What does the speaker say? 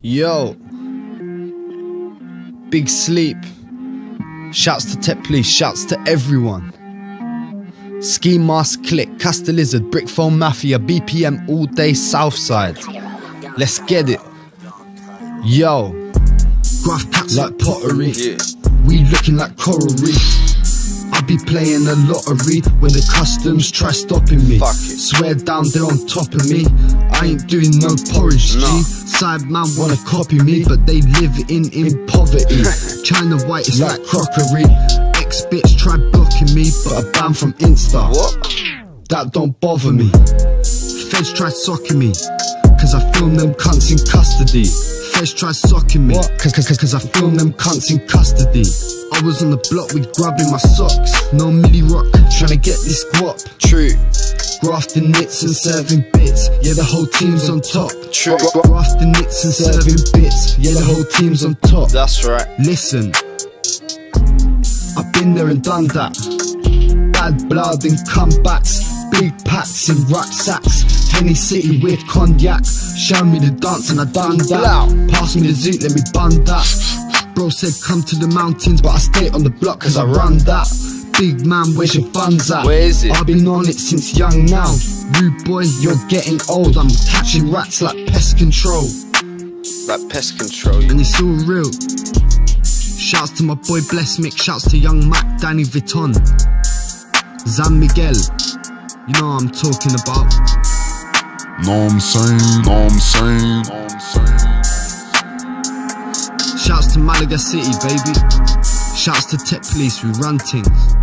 Yo, Big Sleep. Shouts to Tech Police, shouts to everyone. Ski Mask Click, Casta Lizard, Brick Phone Mafia, BPM all day Southside. Let's get it. Yo, graph cats like pottery, we looking like coral reef. I be playing a lottery when the customs try stopping me. Swear down they're on top of me. I ain't doing no porridge, G. Side man wanna copy me, but they live in poverty. China white is like crockery. Ex bitch try blocking me, but a ban from Insta. That don't bother me. Feds try socking me, cause I film them cunts in custody. Feds try socking me, cause I film them cunts in custody. I was on the block with grub in my socks. No milli rock, tryna get this guap. True. Grafting nits and serving bits, yeah the whole team's on top. True. Grafting nits and serving bits, yeah the whole team's on top. That's right. Listen, I've been there and done that. Bad blood and comebacks, big packs and rucksacks. Henny City with cognac. Show me the dance and I done that. Pass me the zoot, let me bun that. Bro said come to the mountains, but I stay on the block cause I run that. Big man, where's your funds at? Where is it? I've been on it since young now. Rude boy, you're getting old. I'm catching rats like pest control. Like pest control, yeah. And it's all real. Shouts to my boy Bless Mick. Shouts to young Mac, Danny Vuitton, Zan Miguel. You know what I'm talking about. Know what I'm saying, know what I'm saying, know what I'm saying. Shouts to Malaga City, baby. Shouts to Tech Police, we run things.